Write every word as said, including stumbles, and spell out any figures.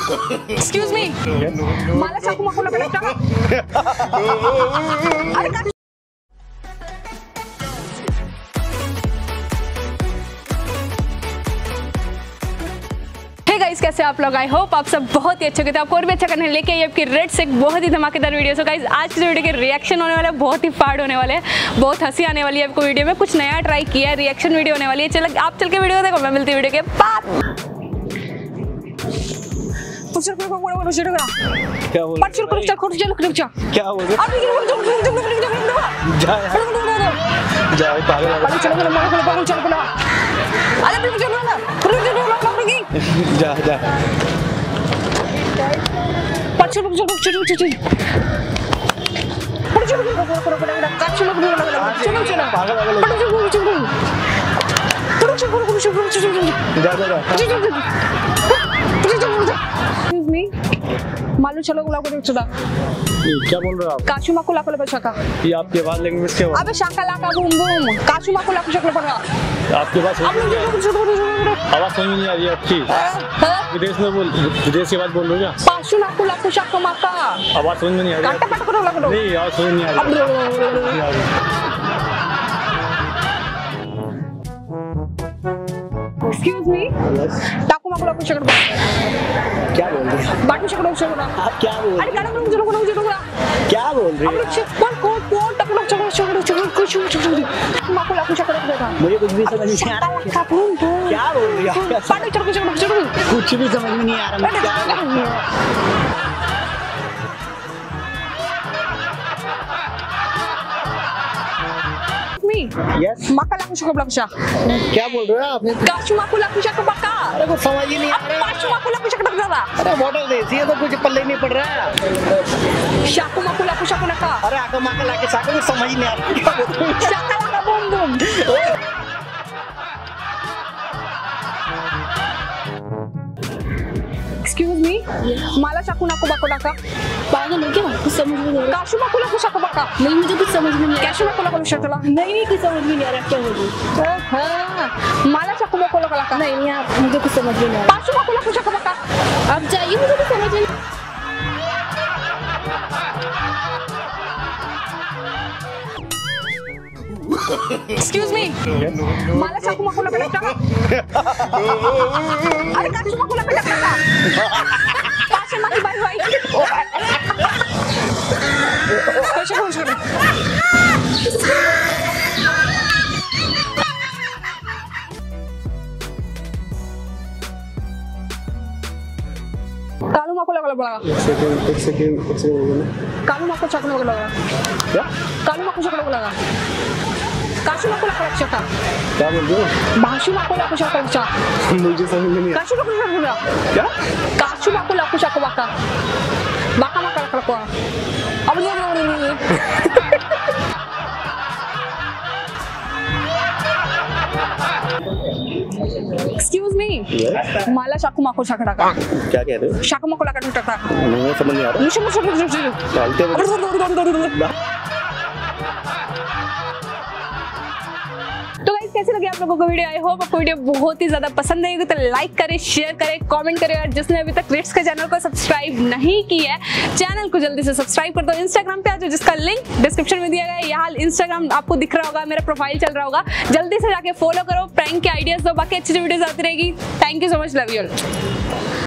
Excuse me, मला चाकू माकू नका टाका. अरे का गाइस, कैसे आप लोग? आई होप आप सब बहुत ही अच्छे होंगे. तो आपको और भी अच्छा करने लेके आई आपकी रिट्स एक बहुत ही धमाकेदार वीडियो. सो गाइस, आज की वीडियो के रिएक्शन होने वाला है, बहुत ही फाड़ होने वाले हैं, बहुत हंसी आने वाली है आपको वीडियो में. कुछ नया ट्राई किया है, रिएक्शन वीडियो होने वाली है. चलो आप चल के वीडियो देखो, मैं मिलती वीडियो के बाद. क्या बोल क्या बोल रहे जा जा पाँच रुक रुक रुक रुक रुक रुक पाँच रुक रुक रुक रुक रुक काट चलो चलो चलो चलो पागल पागल रुक रुक रुक रुक रुक रुक रुक जा जा एक्सक्यूज मी, मालूम चलो गुलाब को चुदा. क्या बोल रहे हो आप? काशू माकू लाको लपा शाका. ये आपके आवाज लैंग्वेज क्या हो? अबे शाका लाका बूम बूम काशू माकू लाको शक्ल पड़ा. आपके पास आवाज समझ नहीं आ रही है आपकी. विदेश में बोल विदेश की आवाज बोल रहे हो क्या? काशू माकू लाको शाका माका आवाज समझ में नहीं आ रही. काटा पट करो लगा दो. नहीं आवाज समझ नहीं आ रही. एक्सक्यूज मी, टाकू माकू लाको शक्ल पड़ा. क्या बोल रही है? बाटू शक्ल शक्ल आप क्या बोल रहे अरे गाना में चलो चलो चलो. क्या बोल रही है? अब कौन कौन कौन टाकू लाको शक्ल शक्ल शक्ल कुछ कुछ माकू लाको शक्ल पड़ा. मुझे कुछ भी समझ नहीं आ रहा. क्या बोल रही है? बाटू चलो चलो चलो कुछ भी समझ में नहीं आ रहा. यस माका लाकू शक्ल पड़ा. क्या बोल रहे हो आपने? काशू माकू लाकू शक्ल पड़ा. अरे कुछ समझ ही नहीं आ रहा. काशू माकू लाकू शक्ल पड़ा. अरे मॉडल देसी है तो कुछ पल्ले नहीं पड़ रहा है. शाकू माकू लाकू शक्ल नका. अरे आका माका लाके शाका कुछ समझ ही नहीं आ रहा. शाका लाका बूम बूम. एक्सक्यूज मी, माला चाकू नाकू बाको नाका. पागल हो क्या? कुछ समझ में नहीं आ रहा. काशू माकू लाकू शाका बाका. नहीं, मुझे कुछ समझ में नहीं आ रहा. काशू माकू लाकू शक्ला. नहीं नहीं कुछ समझ में नहीं आ रहा. क्या हो रही? हां, माला चाकू माकू लाका. नहीं नहीं आप मुझे कुछ समझ में नहीं आ रहा. काशू माकू लाकू शाका बाका. आप जाइए, मुझे कुछ समझ नहीं. एक्सक्यूज मी, माला चाकू माकू लाका टाका. अरे काशू माकू लाका टाका. पाशे माकी बाई बाई. कैसे खोल छोड़. कालू माकू लगा लगा. एक सेकंड एक सेकंड एक सेकंड. कालू माकू चाकू लगा लगा. क्या? कालू माकू चाकू लगा लगा. काशू माकू लगा लगा चाका. क्या बोल रहे हो? भाषू माकू लगा चाका चाका. मुझे समझ में नहीं. काशू माकू लगा लगा. क्या? काशू माकू लगा चाका बाका. बाका माका लगा लगा. अब ये नहीं नहीं. एक्सक्यूज मी, माला चाकू माकू चाका टाका. क्या कह रहे हो? चाकू माकू लगा टाका. मुझे समझ नहीं आ रहा. मुझे मुझे मुझे चलते तो गाइस, कैसे लगे आप लोगों को वीडियो? आई होप आपको वीडियो बहुत ही ज्यादा पसंद आई होगी. तो लाइक करें, शेयर करें, कमेंट करें. और जिसने अभी तक रिट्स के चैनल को सब्सक्राइब नहीं किया है, चैनल को जल्दी से सब्सक्राइब कर दो. इंस्टाग्राम पे आ जाओ, जिसका लिंक डिस्क्रिप्शन में दिया गया है. यहाँ इंस्टाग्राम आपको दिख रहा होगा, मेरा प्रोफाइल चल रहा होगा. जल्दी से जाके फॉलो करो, प्रैंक के आइडियाज दो, बाकी अच्छी वीडियोस आती रहेगी. Thank you so much, love you all.